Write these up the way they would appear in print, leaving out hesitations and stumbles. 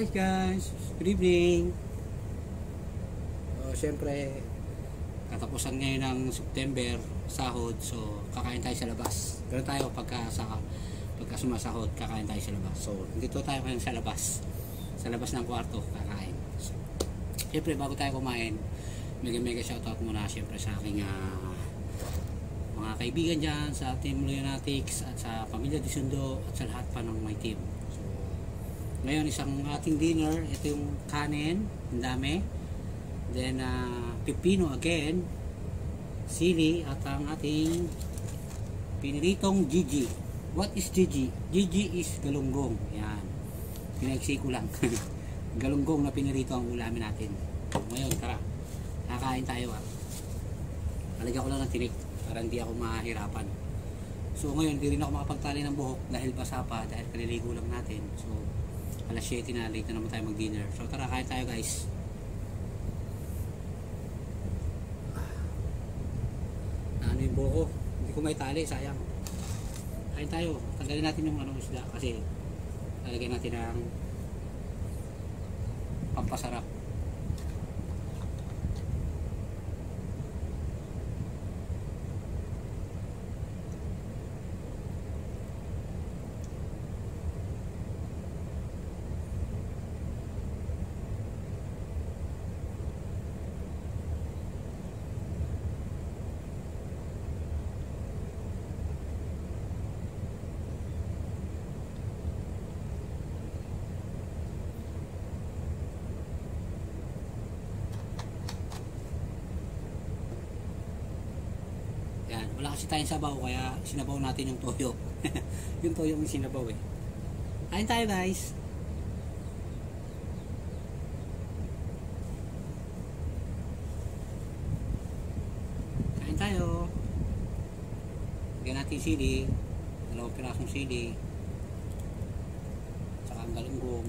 Hi guys, good evening. Siyempre, katapusan ngayon ng September, sahod, so kakain tayo sa labas. Ganun tayo pagka sumasahod, kakain tayo sa labas. So, dito tayo ngayon sa labas ng kwarto, kakain. So, siyempre, bago tayo kumain, mega shoutout muna siyempre sa aking mga kaibigan dyan, sa Team Leonatics at sa Pamilya Disundo at sa lahat pa ng my team. So, ngayon isang ating dinner, ito yung kanin, ang dami. Then pipino again, sili at ang ating piniritong Gigi. What is Gigi? Gigi is galunggong. Yan. Pinaiksi ko lang. Galunggong na pinirito ang ulamin natin. Ngayon, tara. Kakain tayo Alagyan ko lang ng tinik para hindi ako mahirapan. So ngayon, hindi rin ako makapagtali ng buhok dahil basa pa, dahil kaliligo lang natin. So alas 7 na, late na naman tayo mag-dinner. So tara, kain tayo guys. Ano yung buhok ko? Hindi ko may tali, sayang. Kain tayo. Tanggalin natin yung isda kasi lalagyan natin ng pampasarap. Wala kasi tayong sabaw kaya sinabaw natin yung toyo. Yung toyo yung sinabaw Kain tayo guys. Kain tayo. Lagyan natin sili. 2 pirasong sili. Tsaka ang galunggong.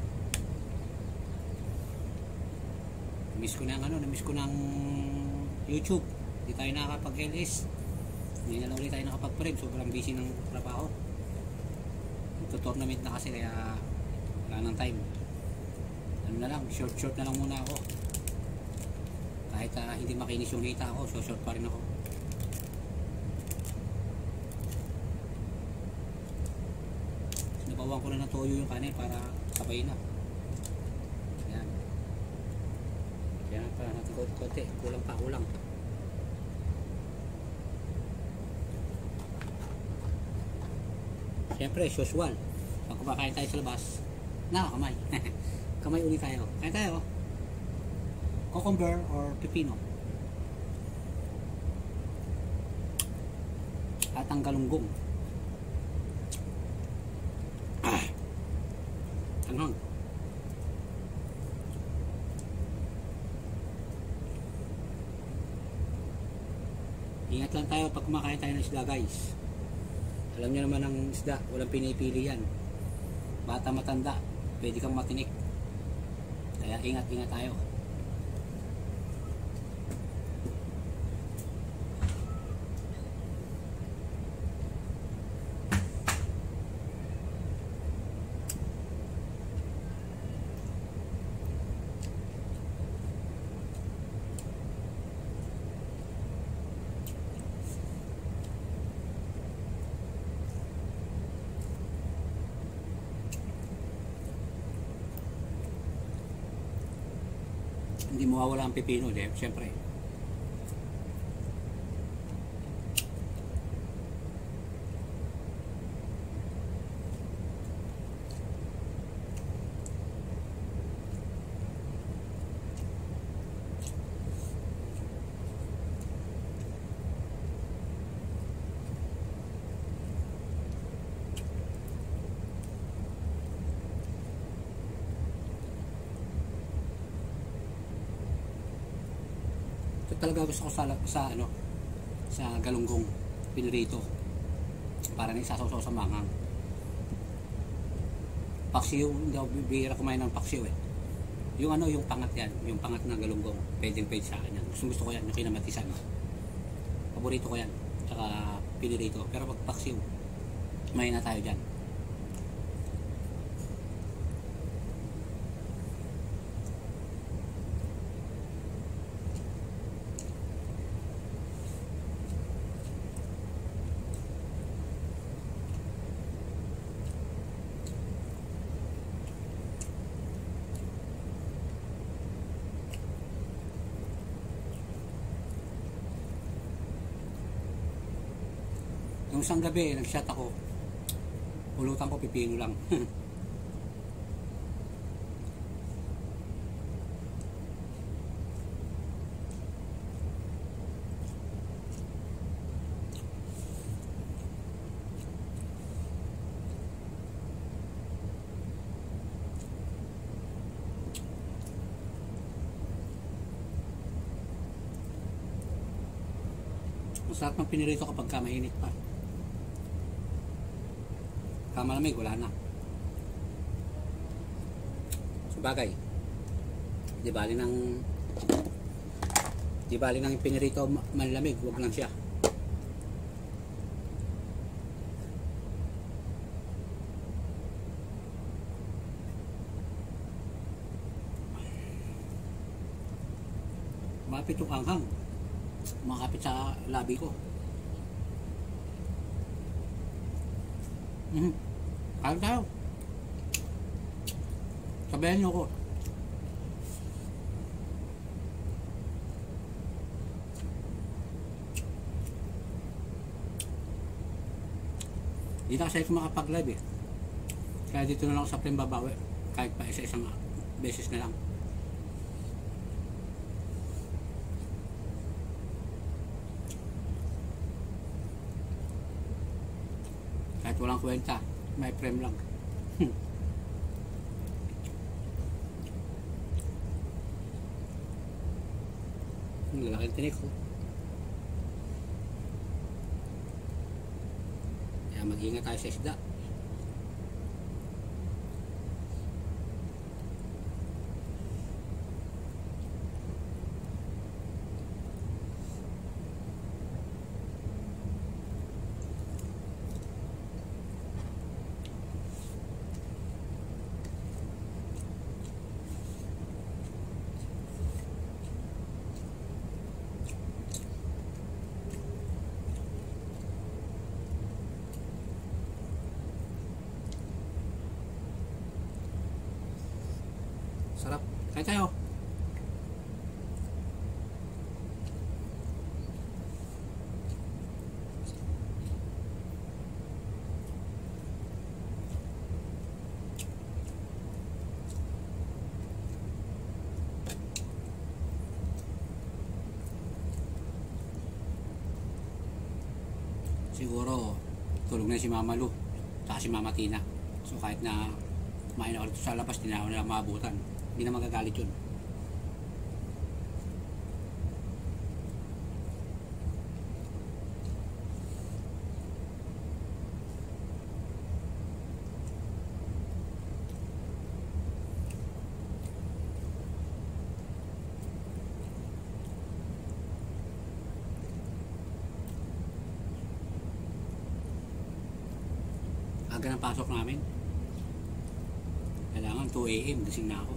Namiss ko ng YouTube. Hindi tayo nakakapag-LS. Hindi na lang ulit tayo nakapag-prep. Sobrang busy ng trabaho. Ito-tournament na kasi kaya wala nang time. Ano na lang, short na lang muna ako. Kahit hindi makinis yung hita ako, so short pa rin ako. Sinabawan ko na ng toyo yung kanin para sabay na. Yan. Yan pa natin konti. Kulang. Siyempre, usual. Pag kumakain tayo sa labas, nakakamay. Kamay ulit tayo. Kain tayo. Cucumber or pipino. At ang galunggong. Tanghang. Ingat lang tayo pag kumakain tayo ng isda guys. Alam niyo naman ang isda, walang pinipili yan. Bata, matanda, pwede kang matinik. Kaya ingat tayo. Hindi mawawala ang pipino, siyempre. Talaga gusto ko sa galunggong pinirito para na isasaw sa mangang. Paksiw, hindi ako bibihira kumain ng paksiw yung yung pangat yan, yung pangat ng galunggong, pwede sa akin yan. Gusto ko yan, yung kinamatisan. Paborito ko yan, tsaka pinirito. Pero pag paksiw, may na tayo dyan. Yung isang gabi, nag-shot ako. Pulutan ko, pipino lang. Masarap ng pinirito kapag ka mainit pa. Malamig, wala na. Sabagay, di bali ng pinirito malamig, wag lang siya. Mapit yung anghang, makapit sa labi ko. Kain tayo. Sabayan niyo ko. Hindi na kasi ako makapag-live eh. Kaya dito na lang ako sa Plem babawi. Kahit pa isa-isang beses na lang. Kahit walang kwenta, may frame lang. Lalaking tinik ko. Kaya mag-ingat tayo sa isda. Sarap. Kain tayo. Siguro tulog na si Mama Lu at si Mama Tina. So kahit na kumain ako dito sa labas, hindi na ako nila maabutan. Hindi na magagalit yun. Aga ng pasok namin. Kailangan 2 AM gising na ako.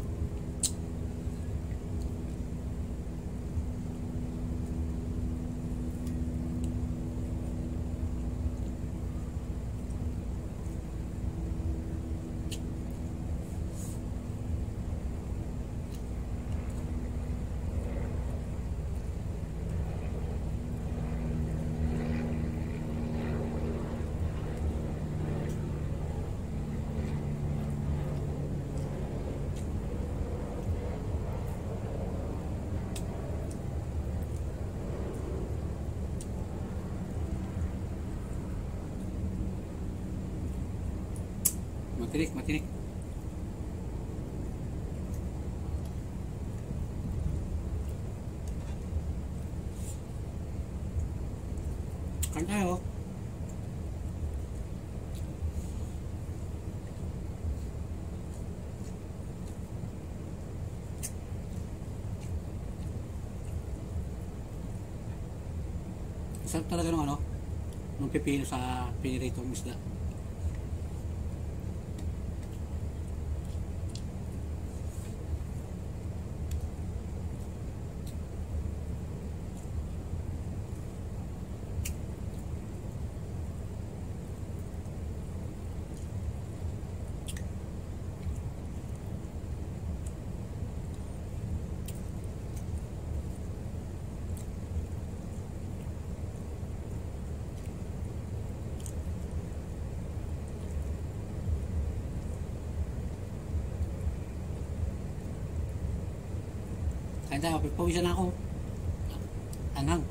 Matinik, matinik. Kain tayo. Sarap talaga ng ng pipino sa piniritong isda. Kain tayo, pawisan na ako. Anghang.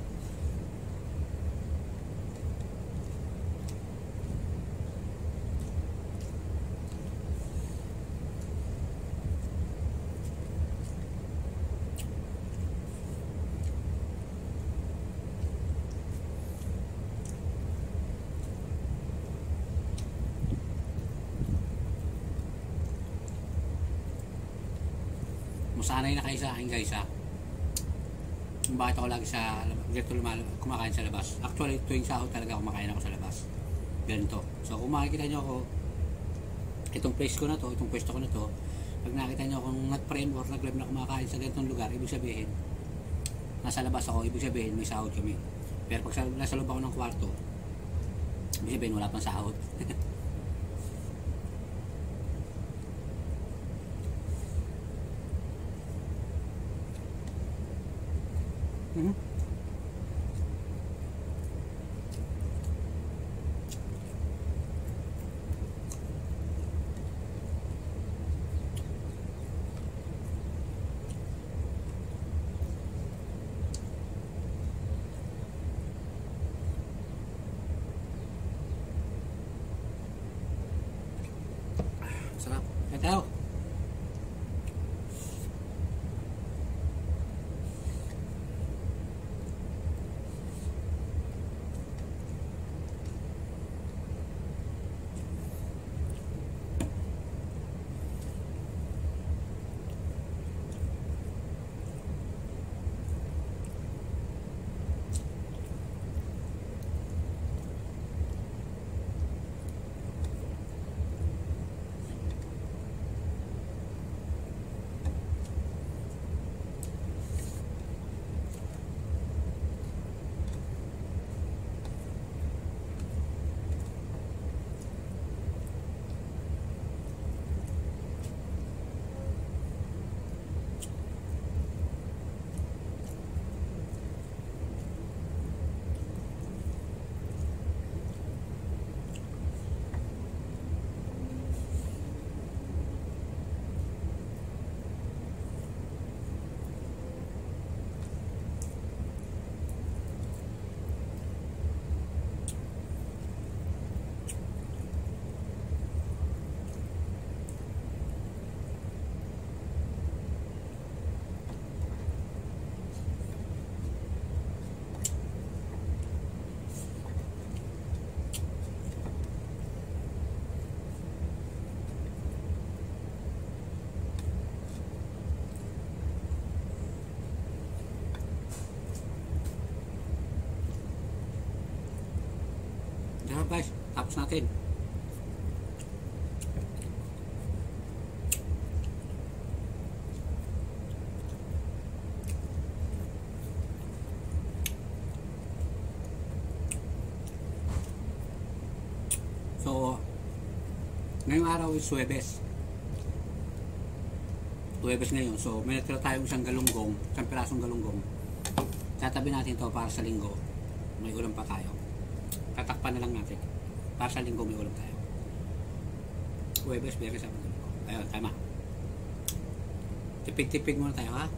Masanay na kayo sa akin guys ha. Kung bakit ako lagi dito kumakain sa labas. Actually tuwing sahod talaga kumakain ako sa labas. Ganito. So kung makikita nyo ako, itong place ko na to, itong pwesto ko na to, pag nakita nyo akong nag-frame or nag-live na kumakain sa ganitong lugar, ibig sabihin nasa labas ako, ibig sabihin may sahod kami. Pero pag nasa loob ako ng kwarto, ibig sabihin wala pang sahod. Sarap. Kaya tayo. Sarap guys, tapos natin. So, ngayong araw is Huwebes. Huwebes ngayon. So, may natira tayong isang galunggong, isang pirasong galunggong. Tatabi natin to para sa linggo. May ulam pa tayo. Tatakpan na lang natin. Para sa linggo may ulam tayo. Huwebes, Biyernes, Sabado, Linggo. Ayun, tama. Tipig-tipig muna tayo ha.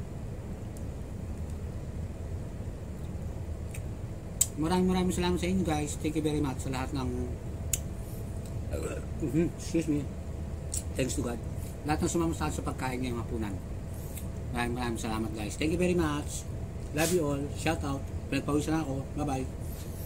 Maraming salamat sa inyo guys. Thank you very much sa lahat ng excuse me. Thanks to God. Lahat ng sumama sa pagkain ngayong hapunan. Maraming salamat guys. Thank you very much. Love you all. Shout out. Pinagpawisan ako. Bye bye.